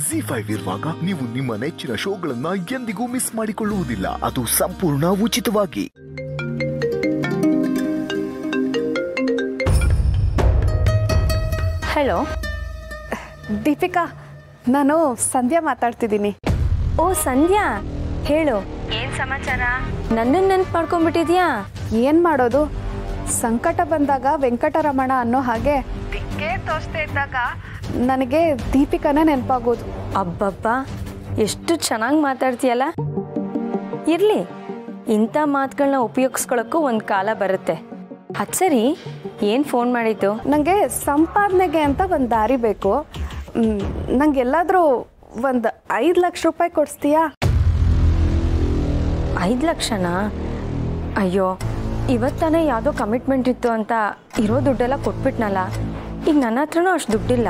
ZEE5 ಇರುವಾಗ ನೀವು ನಿಮ್ಮ ನೆಚ್ಚಿನ ಶೋಗಳನ್ನ ಎಂದಿಗೂ ಮಿಸ್ ಮಾಡಿಕೊಳ್ಳುವುದಿಲ್ಲ. ಅದು ಸಂಪೂರ್ಣ ಉಚಿತವಾಗಿ. ಹಲೋ ದೀಪಿಕಾ, ನಾನು ಸಂಧ್ಯಾ ಮಾತಾಡ್ತಿದ್ದೀನಿ. ಓ ಸಂಧ್ಯಾ, ಹೇಳು, ಏನ್ ಸಮಾಚಾರ? ನನ್ನನ್ನು ನೆನ್ಪು ಮಾಡ್ಕೊಂಡ್ಬಿಟ್ಟಿದ್ಯಾ? ಏನ್ ಮಾಡೋದು, ಸಂಕಟ ಬಂದಾಗ ವೆಂಕಟರಮಣ ಅನ್ನೋ ಹಾಗೆ ದಿಕ್ಕೇ ತೋಚ್ತಾ ಇದ್ದಾಗ ನನಗೆ ದೀಪಿಕಾನೇ ನೆನಪಾಗೋದು. ಅಬ್ಬಬ್ಬಾ, ಎಷ್ಟು ಚೆನ್ನಾಗಿ ಮಾತಾಡ್ತೀಯಲ್ಲ. ಇರ್ಲಿ, ಇಂಥ ಮಾತುಗಳನ್ನ ಉಪಯೋಗಿಸ್ಕೊಳ್ಳೋಕ್ಕೂ ಒಂದು ಕಾಲ ಬರುತ್ತೆ. ಅದು ಸರಿ, ಏನು ಫೋನ್ ಮಾಡಿದ್ದು? ನನಗೆ ಸಂಪಾದನೆಗೆ ಅಂತ ಒಂದು ದಾರಿ ಬೇಕು. ನಂಗೆಲ್ಲಾದರೂ ಒಂದು 5 ಲಕ್ಷ ರೂಪಾಯಿ ಕೊಡಿಸ್ತೀಯಾ? 5 ಲಕ್ಷನಾ? ಅಯ್ಯೋ, ಇವತ್ತಾನೆ ಯಾವುದೋ ಕಮಿಟ್ಮೆಂಟ್ ಇತ್ತು ಅಂತ ಇರೋ ದುಡ್ಡೆಲ್ಲ ಕೊಟ್ಬಿಟ್ನಲ್ಲ. ಈಗ ನನ್ನ ಹತ್ರನೂ ಅಷ್ಟು ದುಡ್ಡಿಲ್ಲ.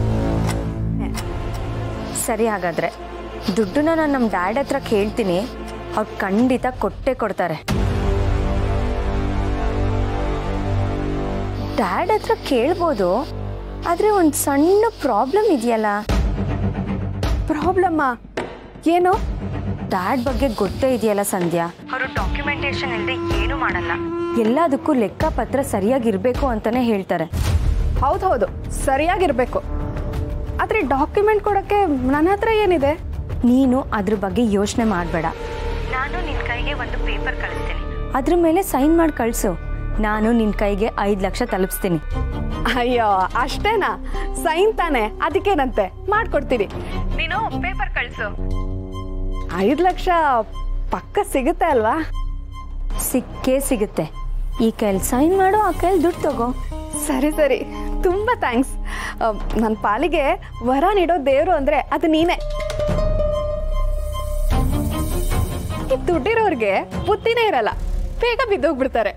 ಸರಿ, ಹಾಗಾದರೆ ದುಡ್ಡನ್ನ ನಾನು ನಮ್ಮ ಡ್ಯಾಡ್ ಹತ್ರ ಕೇಳ್ತೀನಿ. ಅವ್ರು ಖಂಡಿತ ಕೊಟ್ಟೇ ಕೊಡ್ತಾರೆ. ಡ್ಯಾಡ್ ಹತ್ರ ಕೇಳ್ಬೋದು, ಆದರೆ ಒಂದು ಸಣ್ಣ ಪ್ರಾಬ್ಲಮ್ ಇದೆಯಲ್ಲ. ಪ್ರಾಬ್ಲಮ್ಮಾ? ಏನು? ಡ್ಯಾಡ್ ಬಗ್ಗೆ ಗೊತ್ತೇ ಇದೆಯಲ್ಲ ಸಂಧ್ಯಾ, ಅವರು ಡಾಕ್ಯುಮೆಂಟೇಶನ್ ಇಲ್ಲದೆ ಏನೂ ಮಾಡಲ್ಲ. ಎಲ್ಲದಕ್ಕೂ ಲೆಕ್ಕಪತ್ರ ಸರಿಯಾಗಿರಬೇಕು ಅಂತಾನೆ ಹೇಳ್ತಾರೆ. ಹೌದು, ಸರಿಯಾಗಿರಬೇಕು. ಆದರೆ ಡಾಕ್ಯುಮೆಂಟ್ ಕೊಡೋಕ್ಕೆ ನನ್ನ ಹತ್ರ ಏನಿದೆ? ನೀನು ಅದ್ರ ಬಗ್ಗೆ ಯೋಚನೆ ಮಾಡಬೇಡ. ನಾನು ನಿನ್ನ ಕೈಗೆ ಒಂದು ಪೇಪರ್ ಕಳಿಸ್ತೀನಿ, ಅದ್ರ ಮೇಲೆ ಸೈನ್ ಮಾಡಿ ಕಳಿಸು. ನಾನು ನಿನ್ನ ಕೈಗೆ 5 ಲಕ್ಷ ತಲುಪಿಸ್ತೀನಿ. ಅಯ್ಯೋ, ಅಷ್ಟೇನಾ? ಸೈನ್ ತಾನೆ, ಅದಕ್ಕೇನಂತೆ, ಮಾಡ್ಕೊಡ್ತೀನಿ. ನೀನು ಪೇಪರ್ ಕಳಿಸು. 5 ಲಕ್ಷ ಪಕ್ಕ ಸಿಗುತ್ತೆ ಅಲ್ವಾ? ಸಿಕ್ಕೇ ಸಿಗುತ್ತೆ. ಈ ಕೈಲಿ ಸೈನ್ ಮಾಡು, ಆ ಕೈಲಿ ದುಡ್ಡು ತಗೋ. ಸರಿ, ತುಂಬ ಥ್ಯಾಂಕ್ಸ್. ನನ್ನ ಪಾಲಿಗೆ ವರ ನೀಡೋ ದೇವರು ಅಂದರೆ ಅದು ನೀನೇ. ಈ ದುಡ್ಡಿರೋರ್ಗೆ ಬುದ್ಧಿನೇ ಇರಲ್ಲ, ಬೇಗ ಬಿದ್ದೋಗ್ಬಿಡ್ತಾರೆ.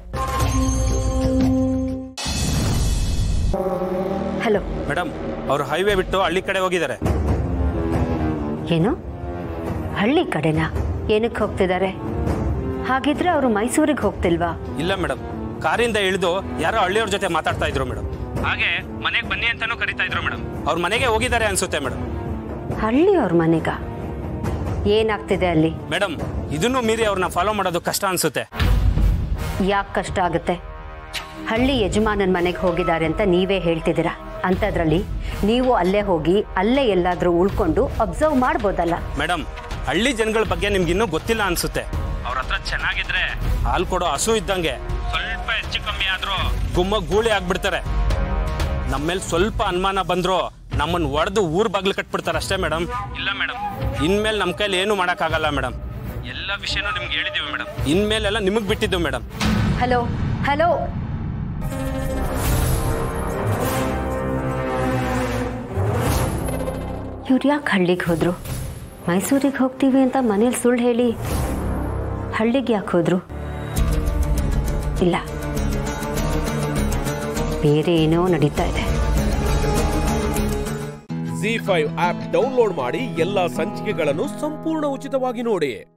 ಹಲೋ ಮೇಡಮ್, ಅವರು ಹೈವೇ ಬಿಟ್ಟು ಹಳ್ಳಿ ಕಡೆ ಹೋಗಿದ್ದಾರೆ. ಏನು? ಹಳ್ಳಿ ಕಡೆನಾ? ಏನಕ್ಕೆ ಹೋಗ್ತಿದ್ದಾರೆ? ಹಾಗಿದ್ರೆ ಅವರು ಮೈಸೂರಿಗೆ ಹೋಗ್ತಿಲ್ವಾ? ಇಲ್ಲ ಮೇಡಮ್, ಕಾರಿಂದ ಇಳಿದು ಯಾರೋ ಹಳ್ಳಿಯವ್ರ ಜೊತೆ ಮಾತಾಡ್ತಾ ಇದ್ರು ಮೇಡಮ್. ಹಾಗೆ ಮನೆಗೆ ಬನ್ನಿ ಅಂತಾನೂ ಕರಿತಾ ಇದ್ರು ಮೇಡಮ್. ಅವ್ರ ಮನೆಗೆ ಹೋಗಿದ್ದಾರೆ ಅನ್ಸುತ್ತೆ ಮೇಡಮ್. ಹಳ್ಳಿ ಅವ್ರ ಮನೆಗ? ಏನಾಗ್ತಿದೆ ಅಲ್ಲಿ? ಮೇಡಮ್, ಇದನ್ನು ಮೀರಿ ಅವ್ರನ್ನ ಫಾಲೋ ಮಾಡೋದು ಕಷ್ಟ ಅನ್ಸುತ್ತೆ. ಯಾಕೆ ಕಷ್ಟ ಆಗುತ್ತೆ? ಹಳ್ಳಿ ಯಜಮಾನನ ಮನೆಗೆ ಹೋಗಿದ್ದಾರೆ ಅಂತ ನೀವೇ ಹೇಳ್ತಿದ್ದೀರಾ. ಅಂಥದ್ರಲ್ಲಿ ನೀವು ಅಲ್ಲೇ ಹೋಗಿ ಅಲ್ಲೇ ಎಲ್ಲಾದರೂ ಉಳ್ಕೊಂಡು ಅಬ್ಸರ್ವ್ ಮಾಡ್ಬೋದಲ್ಲ. ಮೇಡಮ್, ಹಳ್ಳಿ ಜನಗಳ ಬಗ್ಗೆ ನಿಮ್ಗೆ ಇನ್ನೂ ಗೊತ್ತಿಲ್ಲ ಅನ್ಸುತ್ತೆ. ಅವ್ರ ಹತ್ರ ಚೆನ್ನಾಗಿದ್ರೆ ಹಾಲು ಕೊಡೋ ಹಸು ಇದ್ದಂಗೆ, ಸ್ವಲ್ಪ ಹೆಚ್ಚು ಕಮ್ಮಿ ಆದ್ರೂ ಗುಮ್ಮ ಗೂಳಿ ಆಗ್ಬಿಡ್ತಾರೆ. ನಮ್ಮೇಲೆ ಸ್ವಲ್ಪ ಅನುಮಾನ ಬಂದ್ರು ನಮ್ಮನ್ನು ಒಡೆದು ಊರ್ ಬಾಗ್ಲು ಕಟ್ಬಿಡ್ತಾರೆ ಅಷ್ಟೇ ಮೇಡಮ್. ಇಲ್ಲ ಮೇಡಮ್, ಇನ್ಮೇಲೆ ನಮ್ಮ ಕೈಲಿ ಏನು ಮಾಡೋಕ್ಕಾಗಲ್ಲ ಮೇಡಮ್. ಎಲ್ಲ ವಿಷಯನೂ ನಿಮ್ಗೆ ಹೇಳಿದೀವಿ ಮೇಡಮ್. ಇನ್ಮೇಲೆಲ್ಲ ನಿಮಗೆ ಬಿಟ್ಟಿದ್ದು ಮೇಡಮ್. ಹಲೋ, ಇವ್ರು ಯಾಕೆ ಹಳ್ಳಿಗೆ ಹೋದ್ರು? ಮೈಸೂರಿಗೆ ಹೋಗ್ತೀವಿ ಅಂತ ಮನೇಲಿ ಸುಳ್ಳು ಹೇಳಿ ಹಳ್ಳಿಗೆ ಯಾಕೆ ಹೋದ್ರು? ಇಲ್ಲ, ಬೇರೆ ಏನೋ ನಡೀತಾ ಇದೆ. ZEE5 ಆಪ್ ಡೌನ್ಲೋಡ್ ಮಾಡಿ ಎಲ್ಲಾ ಸಂಚಿಕೆಗಳನ್ನು ಸಂಪೂರ್ಣ ಉಚಿತವಾಗಿ ನೋಡಿ.